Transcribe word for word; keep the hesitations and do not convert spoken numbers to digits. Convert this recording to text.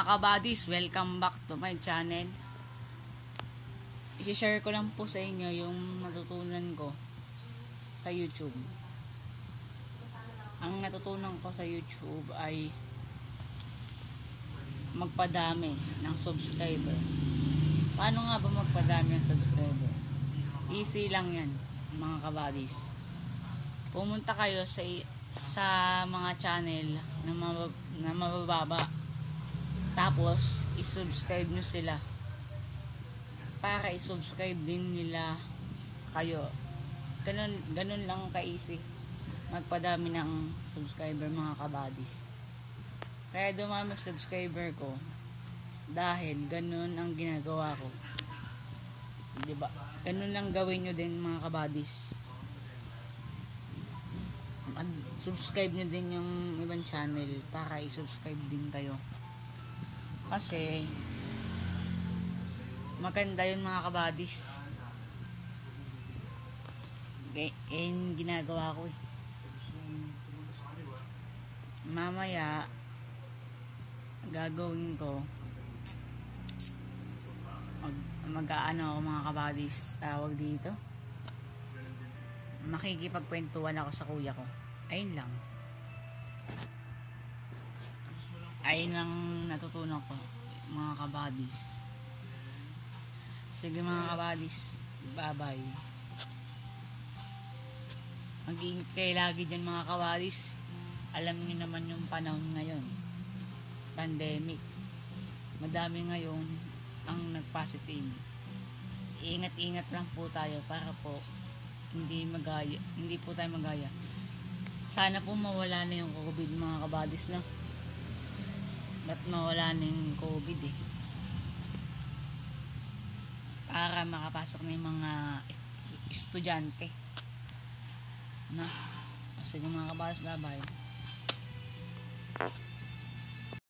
kabadis, welcome back to my channel. I-share ko lang po sa inyo yung natutunan ko sa YouTube. Ang natutunan ko sa YouTube ay magpadami ng subscriber. Paano nga ba magpadami ng subscriber? Easy lang yan, mga kabadis. Pumunta kayo sa sa mga channel na, mabab na mabababa. Tapos, isubscribe nyo sila. Para isubscribe din nila kayo. Ganun, ganun lang ka-easy. Magpadami ng subscriber, mga kabadis. Kaya dumami subscriber ko. Dahil ganun ang ginagawa ko. Diba? Ganun lang gawin nyo din, mga kabadis. Mag-subscribe nyo din yung ibang channel para isubscribe din kayo. Kasi maganda yun, mga kabadis. Okay, yun ginagawa ko eh. Mamaya gagawin ko mag, mag-aano ako, mga kabadis, tawag dito, makikipagkwentuhan ako sa kuya ko. Ayun lang. Ayun ang natutunan ko, mga kabadis. Sige, mga kabadis, bye bye. Mag-iingat kayo lagi dyan, mga kabadis. Alam niyo naman yung panahon ngayon, pandemic. Madami ngayon ang nagpositive. Ingat-ingat lang po tayo para po hindi magaya, hindi po tayo magaya. Sana po mawala na yung COVID, mga kabadis, no? Ba't mawala na yung COVID eh? Para makapasok na yung mga estudyante. No? Sige, mga kabadis, bye bye.